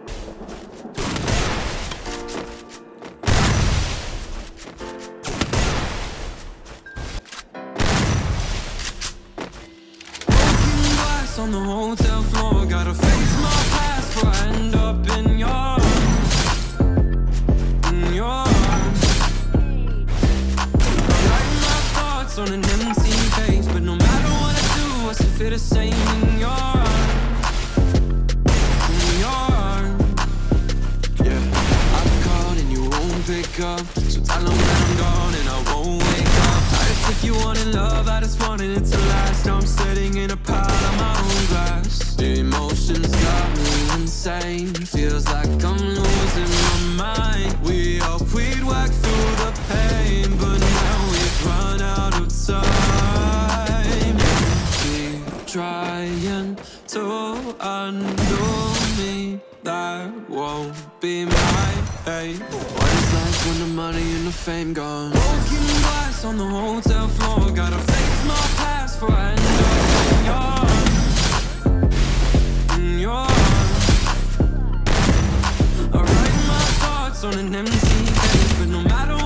On the hotel floor, gotta face my past before I end up in your arms. I write my thoughts on an empty page, but no matter what I do, I still feel the same in your arms. Yeah, I've called and you won't pick up, so tell them that I'm gone and I won't wake up. If you wanted love, I just wanted it to last. Now I'm sitting in a pile of my own glass. The emotions got me insane. Feels like I'm losing my mind. We hoped we'd work through the pain, but now we've run out of time. Keep trying to undo me. That won't be my fate. What is life when the money and the fame gone? Broken glass on the hotel floor, gotta face my past before I end up in your arms. I write my thoughts on an empty page, but no matter